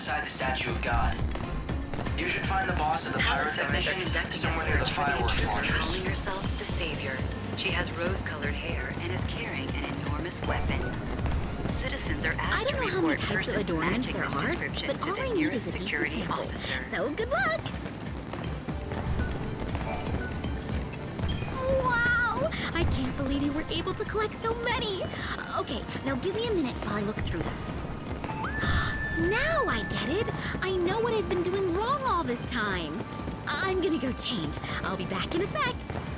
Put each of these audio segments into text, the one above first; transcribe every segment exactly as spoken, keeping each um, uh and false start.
beside the statue of God. You should find the boss of the pyrotechnicians somewhere near the fireworks launchers. Calling herself the Savior. She has rose-colored hair and is carrying an enormous weapon. Citizens are asked I don't know to how many report types of persons adornments matching there the are, description but to all the I need nearest is a decent security sample. officer. So good luck! Wow! I can't believe you were able to collect so many! Okay, now give me a minute while I look through them. Now I get it! I know what I've been doing wrong all this time! I'm gonna go change. I'll be back in a sec.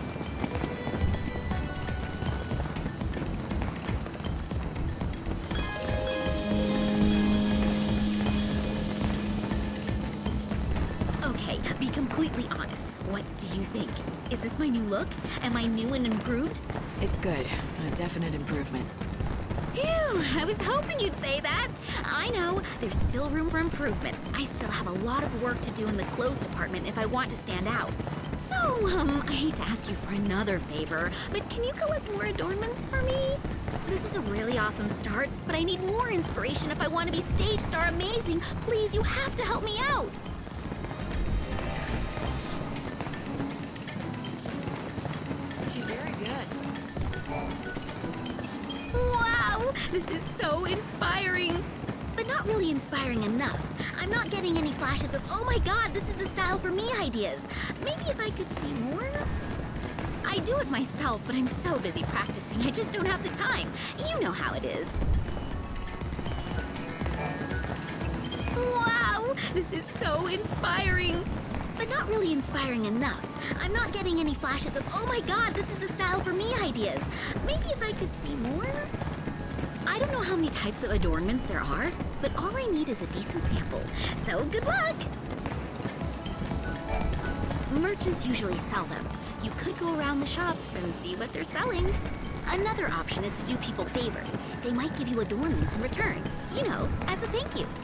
Okay, be completely honest. What do you think? Is this my new look? Am I new and improved? It's good. A definite improvement. Phew, I was hoping you'd say that. I know, there's still room for improvement. I still have a lot of work to do in the clothes department if I want to stand out. So, um, I hate to ask you for another favor, but can you collect more adornments for me? This is a really awesome start, but I need more inspiration if I want to be stage star amazing. Please, you have to help me out. She's very good. Wow, this is so inspiring. But not really inspiring enough. I'm not getting any flashes of, oh my god, this is the style for me ideas. Maybe if I could see more? I do it myself, but I'm so busy practicing, I just don't have the time. You know how it is. Wow, this is so inspiring. But not really inspiring enough. I'm not getting any flashes of, oh my god, this is the style for me ideas. Maybe if I could see more? I don't know how many types of adornments there are, but all I need is a decent sample. So good luck! Merchants usually sell them. You could go around the shops and see what they're selling. Another option is to do people favors. They might give you adornments in return. You know, as a thank you.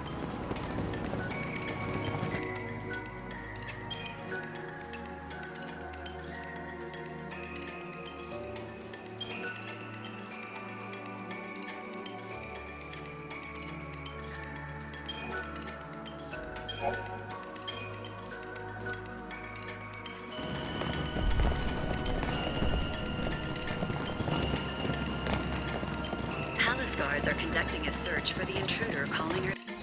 Palace guards are conducting a search for the intruder calling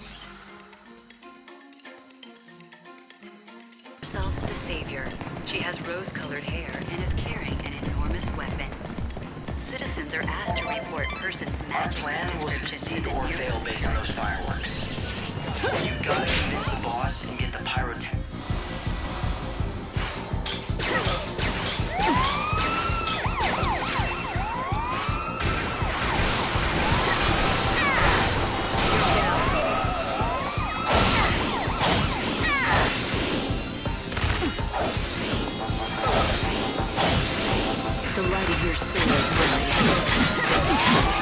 herself the Savior. She has rose-colored hair and is carrying an enormous weapon. Citizens are asked to report persons Our matching plan the will description succeed to the or nearest fail based on those fireworks. You've got to convince the boss and get the pyrotech. The light of your soul is burning.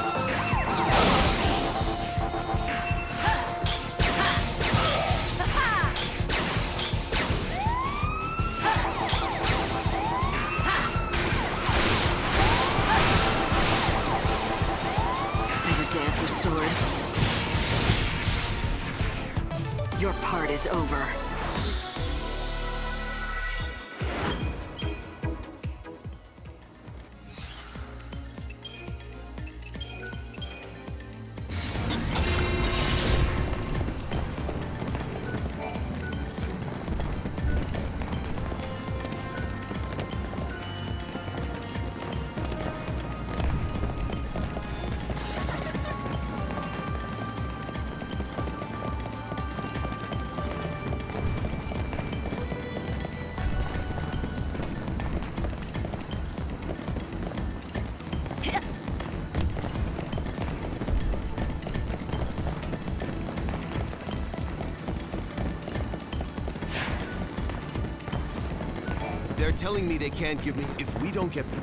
Ever dance with swords? Your part is over. They're telling me they can't give me if we don't get them.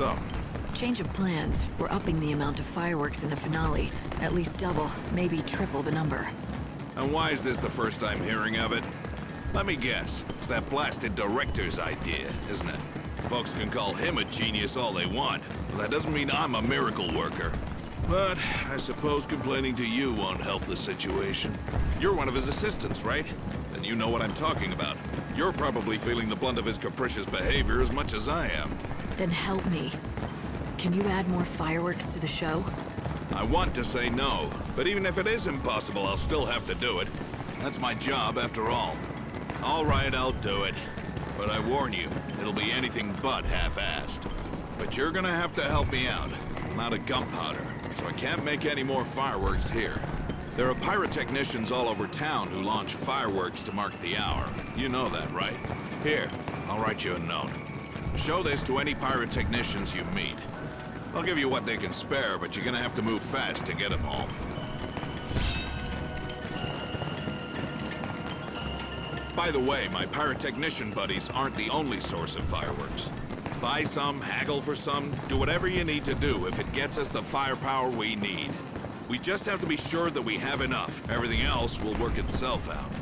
up? Change of plans. We're upping the amount of fireworks in the finale. At least double, maybe triple the number. And why is this the first time hearing of it? Let me guess. It's that blasted director's idea, isn't it? Folks can call him a genius all they want, but that doesn't mean I'm a miracle worker. But I suppose complaining to you won't help the situation. You're one of his assistants, right? Then you know what I'm talking about. You're probably feeling the blunt of his capricious behavior as much as I am. Then help me. Can you add more fireworks to the show? I want to say no, but even if it is impossible, I'll still have to do it. That's my job, after all. All right, I'll do it. But I warn you, it'll be anything but half-assed. But you're gonna have to help me out. I'm out of gunpowder, so I can't make any more fireworks here. There are pyrotechnicians all over town who launch fireworks to mark the hour. You know that, right? Here, I'll write you a note. Show this to any pyrotechnicians you meet. I'll give you what they can spare, but you're gonna have to move fast to get them home. By the way, my pyrotechnician buddies aren't the only source of fireworks. Buy some, haggle for some, do whatever you need to do if it gets us the firepower we need. We just have to be sure that we have enough. Everything else will work itself out.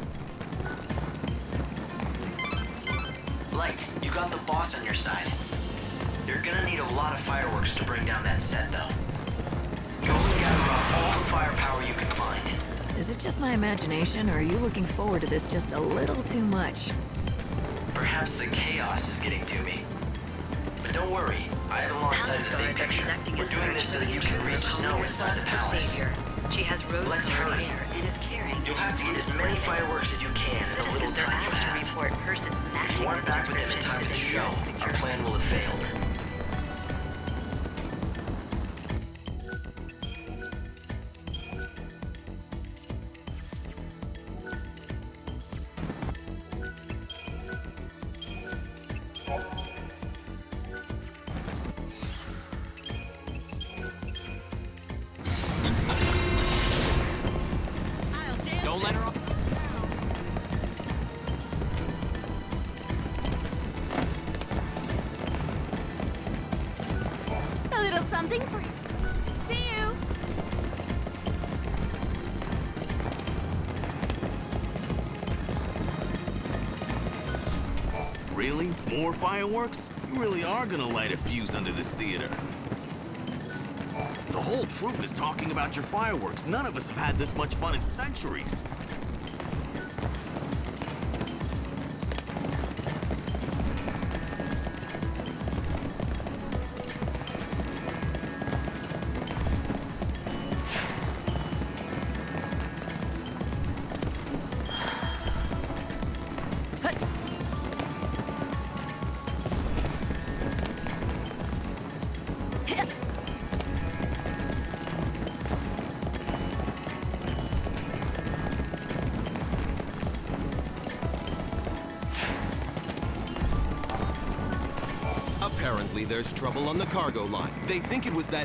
Light, you got the boss on your side. You're gonna need a lot of fireworks to bring down that set, though. Go and gather up all the firepower you can find. Is it just my imagination, or are you looking forward to this just a little too much? Perhaps the chaos is getting to me. But don't worry, I haven't lost sight of the big picture. We're doing this so that you can reach Snow inside the palace. She has rose-colored Let's hurry. hair and is carrying. You'll have to get as many fireworks as you can in the little time you have. Report persons If you aren't back with them in time for the show, our plan will have failed. Don't let her up. A little something for you. See you. Really? More fireworks? You really are gonna light a fuse under this theater. The whole troupe is talking about your fireworks. None of us have had this much fun in centuries. Apparently there's trouble on the cargo line. They think it was that...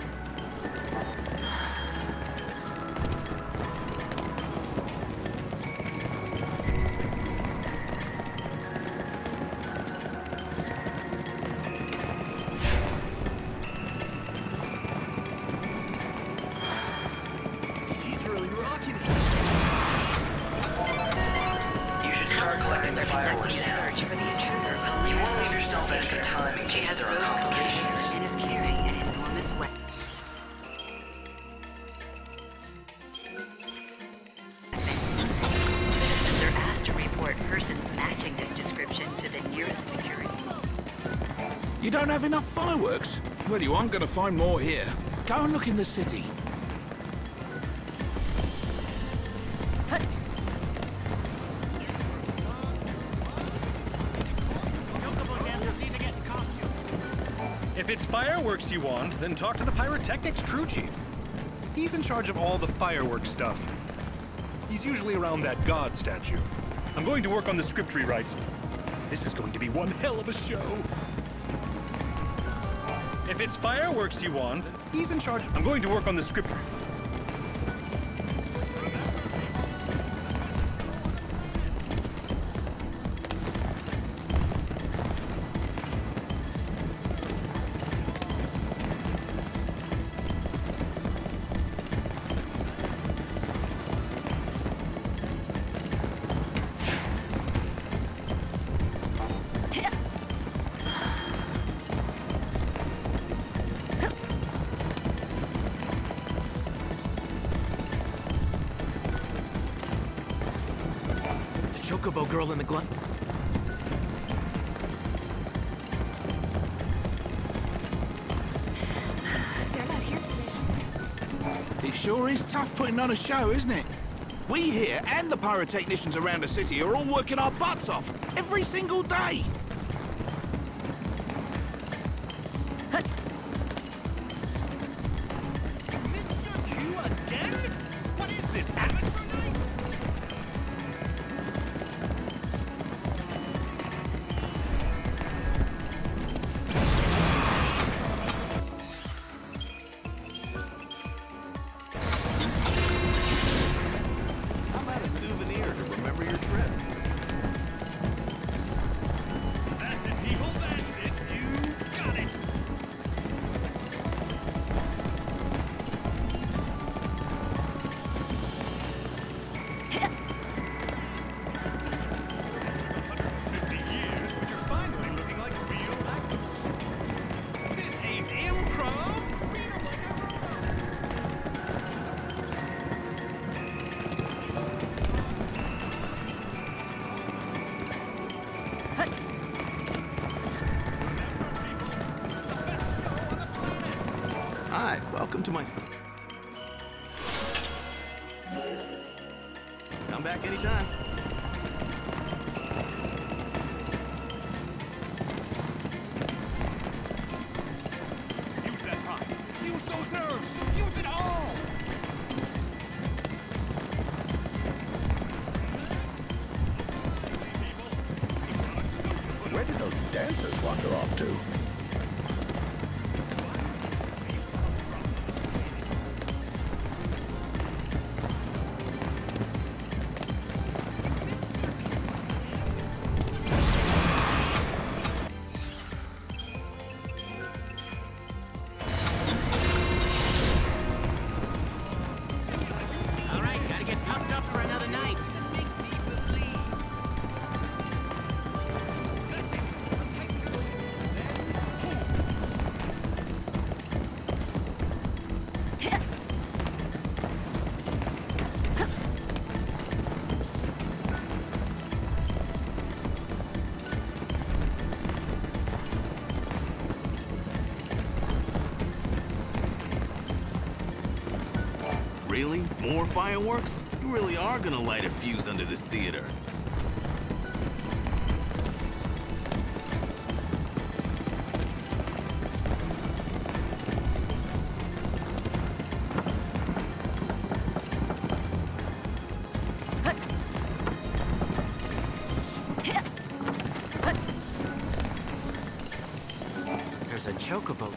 She's really rocking it. You should start collecting the fireworks now. Search for the intruder. You want to leave yourself extra time in case there are complications. And is carrying an enormous weapon. Citizens are asked to report persons matching this description to the nearest security. You don't have enough fireworks? Well, you aren't gonna find more here. Go and look in the city. If it's fireworks you want, then talk to the Pyrotechnics crew chief. He's in charge of all the fireworks stuff. He's usually around that god statue. I'm going to work on the script rewrites. This is going to be one hell of a show. If it's fireworks you want, he's in charge. I'm going to work on the script. Chocobo girl in the glove. They're not here today. It sure is tough putting on a show, isn't it? We here and the pyrotechnicians around the city are all working our butts off every single day. Mister Q again? What is this, amateur night? How about a souvenir to remember your trip? That's it, people, that's it. You got it. fifty years, but you're finally looking like real actors. This ain't improv. Hi, welcome to my... Come back anytime. Use that pride. Use those nerves. Use it all. Where did those dancers wander off to? All right, gotta get pumped up for another night. Really? More fireworks? You really are gonna light a fuse under this theater. There's a chocobo.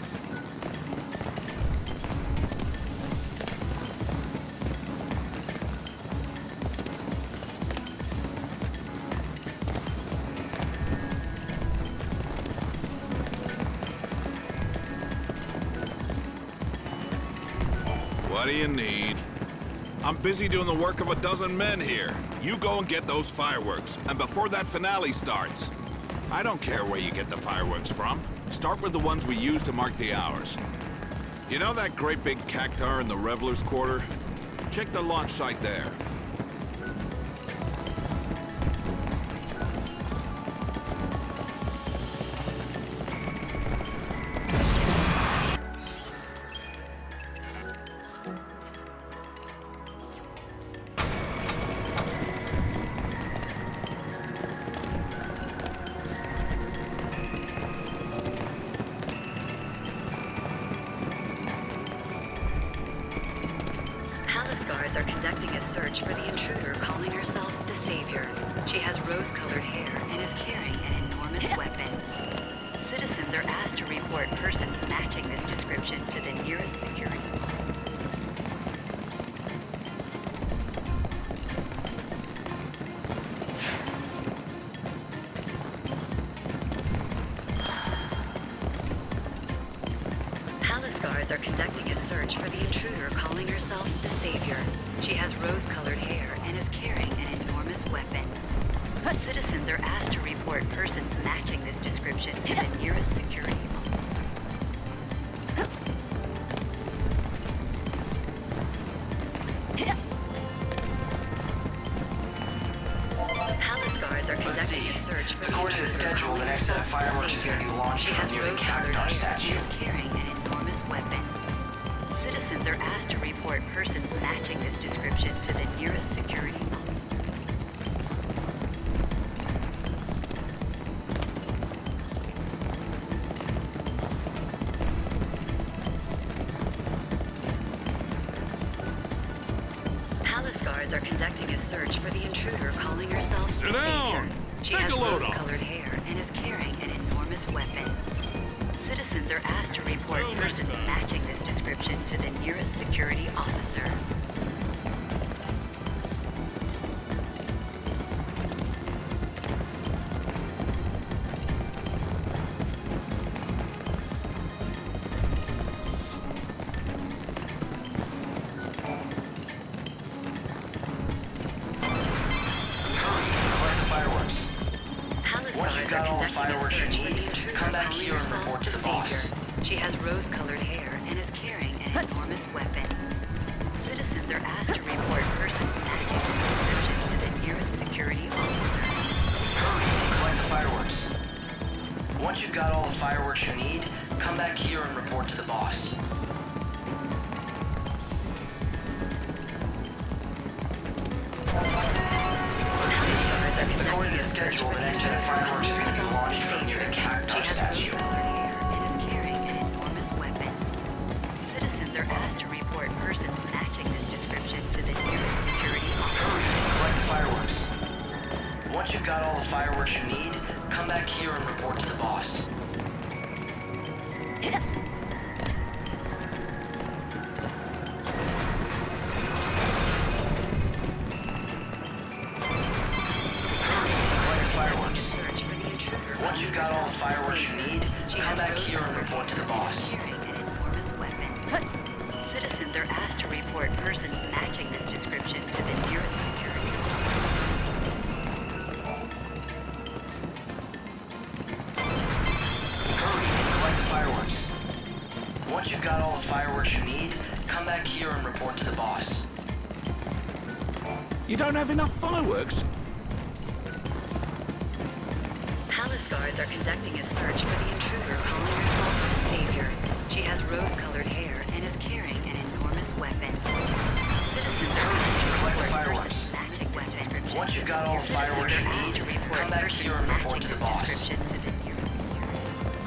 What do you need? I'm busy doing the work of a dozen men here. You go and get those fireworks, and before that finale starts. I don't care where you get the fireworks from. Start with the ones we use to mark the hours. You know that great big cactar in the Revelers' Quarter? Check the launch site there. Palace guards are conducting a search for the intruder calling herself the Savior. She has rose-colored hair and is carrying an enormous weapon. Citizens are asked to report persons matching this description to the nearest security. Palace guards are conducting a search for the intruder calling herself the Savior. She has rose-colored hair and is carrying an enormous weapon. Citizens are asked to report persons matching this description to the nearest security. launched She from has near the rose-colored Cactar hair statue. and is carrying an enormous weapon. Citizens are asked to report persons matching this description to the nearest security officer. Palace guards are conducting a search for the intruder calling herself Sit the down. Savior. She Take has a load off. rose-colored hair and is carrying an enormous weapon. Citizens are asked to report Till next persons time. matching this description to the nearest security officer. Collect the fireworks. Palace Once guards you've got are all the conducting a fireworks you search for the need, intruder come back calling here and herself report to the the boss. Savior. She has rose-colored hair and is carrying an enormous weapon. Citizens are asked to report persons matching this description to the nearest security officer. Hurry and collect the fireworks. Once you've got all the fireworks you need, come back here and report to the boss. According to the schedule, the next set of fireworks is going to be launched from near the Cactar statue. Citizens are asked to report persons matching this description to the nearest security officer. Hurry and collect the fireworks. Once you've got all the fireworks you need, come back here and report to the boss. Collect the fireworks. Search for the intruder. Once you've got all the fireworks you need, She come has back here and rose-colored report to the hair and boss. is carrying an enormous weapon. Citizens are asked to report persons matching this description to the nearest security Hurry and collect the fireworks. Once you've got all the fireworks you need, come back here and report to the boss. You don't have enough fireworks? Palace guards are conducting a search for the intruder calling herself the Savior. She has rose-colored hair and is carrying an enormous weapon. Citizens are asked to Collect the report fireworks. persons matching this description. Once you've got all the fireworks you Citizens are need, asked to report come back persons here and report to matching the this boss. description to the nearest security.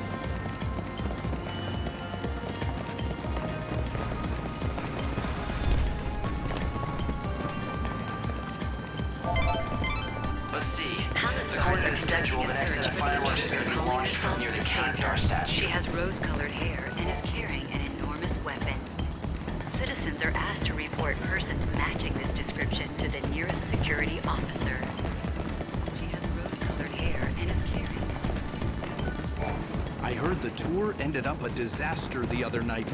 Let's see. Palace According guards to the are schedule, the conducting a next set search of for the fireworks is going to intruder be calling launched from herself near the the Cactar Savior. statue. She has rose-colored hair and is carrying an enormous weapon. Citizens are asked to report persons matching this description to the nearest security officer. She has rose-colored hair and is carrying. I heard the tour ended up a disaster the other night.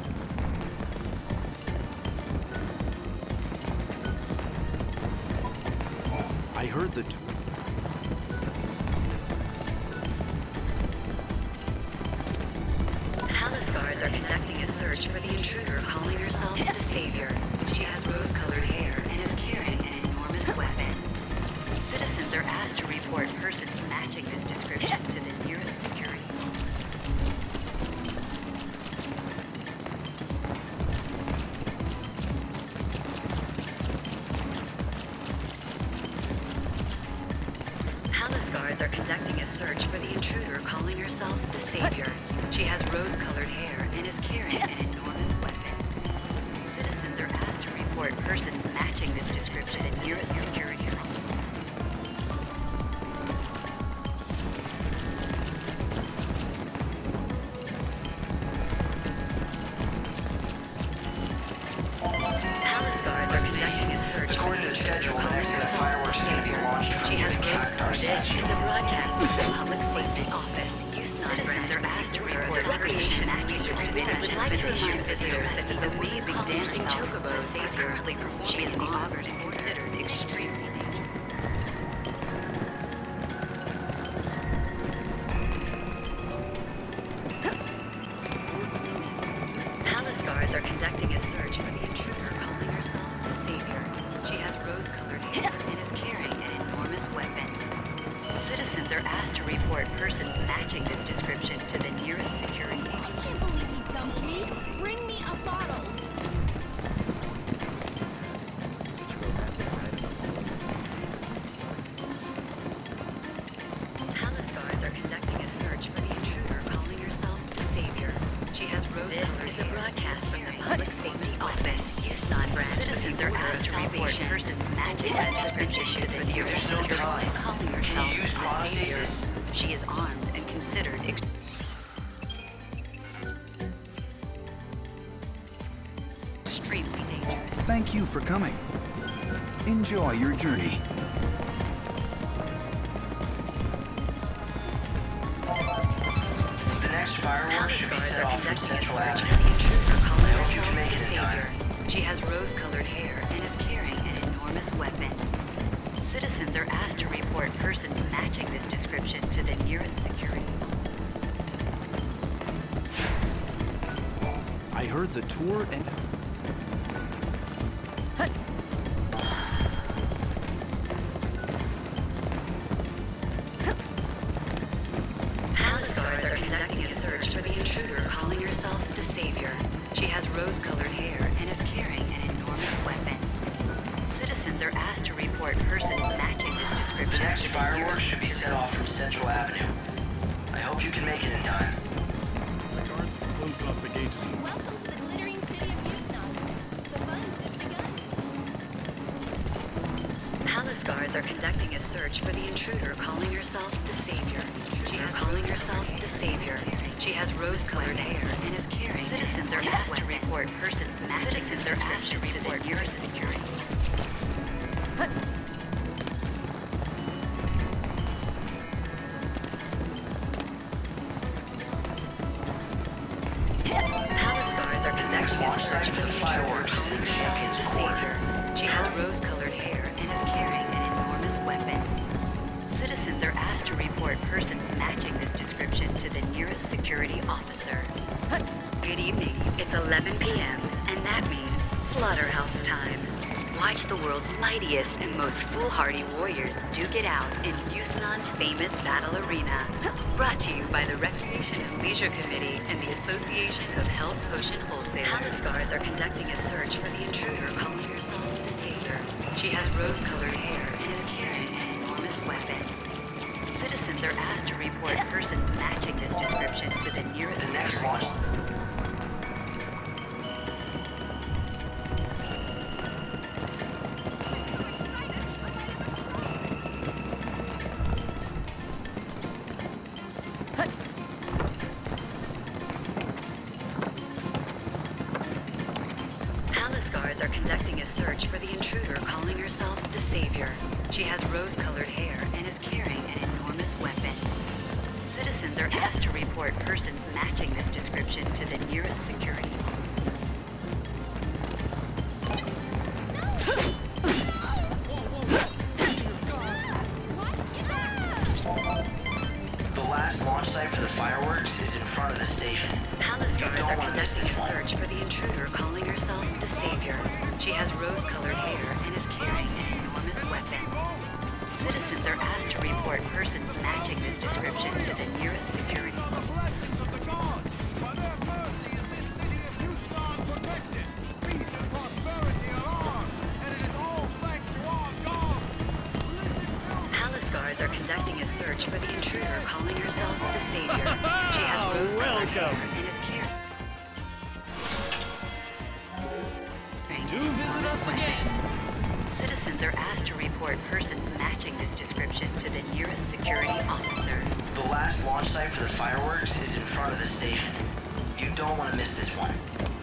I heard the tour. Palace guards are conducting a search for the intruder calling herself the Savior. She has rose-colored hair and is carrying an enormous weapon. Citizens are asked to report persons matching this description to the nearest security officer. Palace guards are conducting a search for the intruder calling herself the Savior. She has rose-colored hair and is carrying an enormous weapon. Citizens are asked to report persons matching this description to the nearest security officer. Palace guards are conducting a search for According the to the intruder schedule, the calling next set of herself fireworks is going to be launched from She near has the Cactar rose-colored hair statue. and the broadcast of the Public Safety Office. Citizens are asked to report recreation activities would like to remind visitors that the amazing dancing chocobos are currently performing in the August considered extremely dangerous. Palace guards are conducting a search for the intruder calling herself the Savior. She has rose-colored hair and is carrying an enormous weapon. Citizens are asked to report persons matching this description to the nearest Citizens are asked to report persons matching that description to the nearest There's no security time. calling Can herself you use the chronostasis? savior. She is armed and considered ex extremely dangerous. Thank you for coming. Enjoy your journey. The next fireworks should be Guards set are off from conducting a Central search Avenue. for the intruder calling I hope you herself can make the it in time. savior. She has rose-colored hair and is carrying an enormous weapon. Citizens are asked to report persons matching this description to the nearest security. I heard the tour and... Palace guards are conducting a search for the intruder calling herself the savior. She has rose-colored hair and is carrying an enormous weapon. Citizens are asked to report persons matching this description. The next to the fireworks nearest should be set security. off from Central Avenue. I hope you can make it in time. The guards have closed off the gates. Welcome to the glittering city of Houston. The fun's just begun. Palace guards are conducting a search for the intruder calling herself the savior. She is calling herself the savior. She has rose-colored hair and is carrying. Citizens are asked to report persons matching. Citizens are asked to report nearest security. Palace guards are conducting next a launch search site for for the the fireworks intruder is in the calling Champion's herself Court. the savior. She has rose-colored hair and is carrying an enormous weapon. Citizens are asked to report persons matching this description to the nearest security officer. Good evening. It's eleven p m and that means slaughterhouse time. Watch the world's mightiest and most foolhardy warriors duke it out in Houston's famous battle arena. Brought to you by the Recreation and Leisure Committee and the Association of Health Potion Wholesalers. Palace guards are conducting a search for the intruder calling herself the savior. She has rose-colored hair and is carrying an enormous weapon. Citizens are asked to report persons matching this description to the nearest The next security. launch... Palace guards are conducting a search for the intruder calling herself the savior. She has rose-colored hair and is carrying an enormous weapon. Citizens are asked to report persons matching this description to the nearest security. The last launch site for the fireworks is in front of the station. Palace You guards don't are want to miss conducting this a one. search for the intruder calling herself the savior. She has rose-colored hair and is carrying an enormous weapon. Citizens are asked to report persons matching this description to the nearest security. blessings of the gods. By their mercy is this city of Houston protected. Peace and prosperity are ours, and it is all thanks to our gods. Listen to Palace guards are conducting a search for the intruder calling herself the savior. She has rose-colored hair Welcome. and is carrying. Do visit us again. Citizens are asked to report persons matching this description to the nearest security officer. The last launch site for the fireworks is in front of the station. You don't want to miss this one.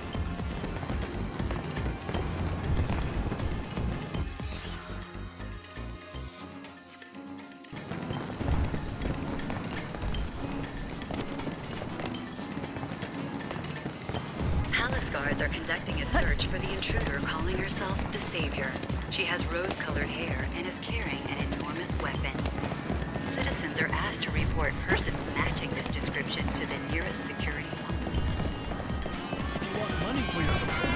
Palace guards are conducting a search for the intruder calling herself the savior. She has rose-colored hair and is carrying an enormous weapon. Citizens are asked to report persons matching this description to the nearest security officer. You want money for your complaint?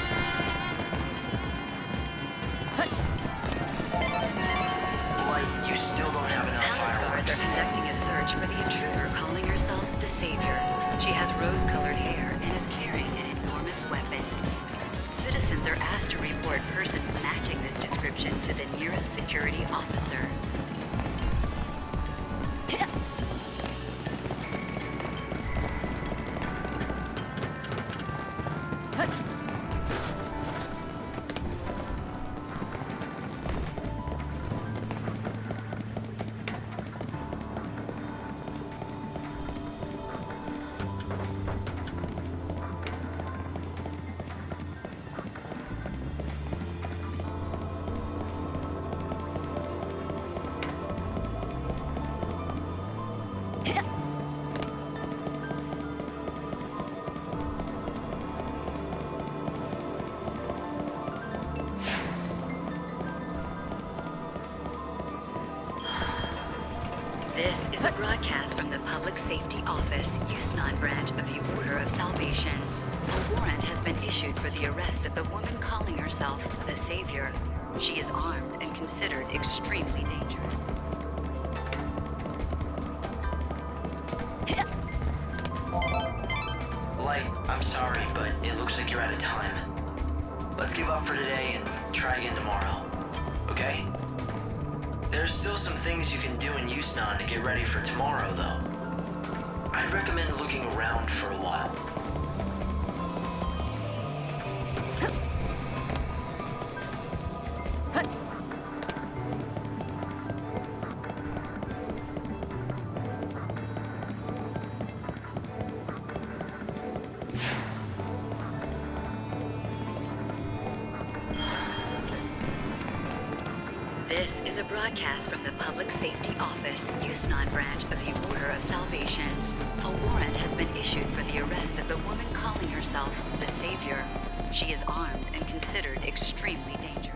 Like, you still don't have enough Palace guards are fireworks. conducting a search for the intruder calling herself the savior. She has rose-colored hair and is carrying an enormous weapon. Citizens are asked to report persons matching this description to the nearest security officer. Public Safety Office, Yusnan branch of the Order of Salvation. A warrant has been issued for the arrest of the woman calling herself the Savior. She is armed and considered extremely dangerous. Light, I'm sorry, but it looks like you're out of time. Let's give up for today and try again tomorrow. Okay? There's still some things you can do in Yusnan to get ready for tomorrow, though. I'd recommend looking around for a while. This is a broadcast from the Public Safety Office, Yusnan branch of the Order of Salvation. A warrant has been issued for the arrest of the woman calling herself the Savior. She is armed and considered extremely dangerous.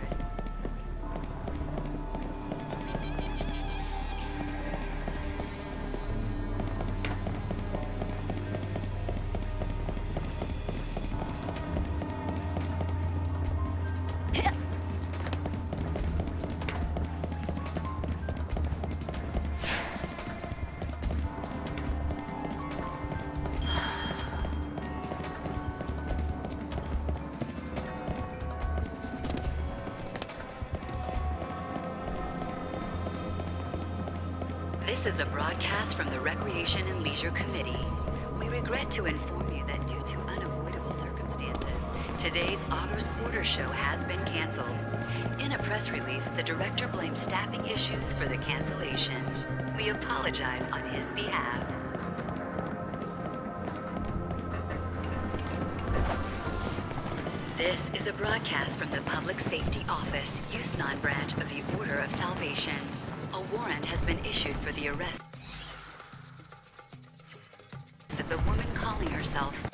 This is a broadcast from the Recreation and Leisure Committee. We regret to inform you that due to unavoidable circumstances, today's August Quarter Show has been canceled. In a press release, the director blamed staffing issues for the cancellation. We apologize on his behalf. This is a broadcast from the Public Safety Office, Yusnan branch of the Order of Salvation. A warrant has been issued for the arrest of the woman calling herself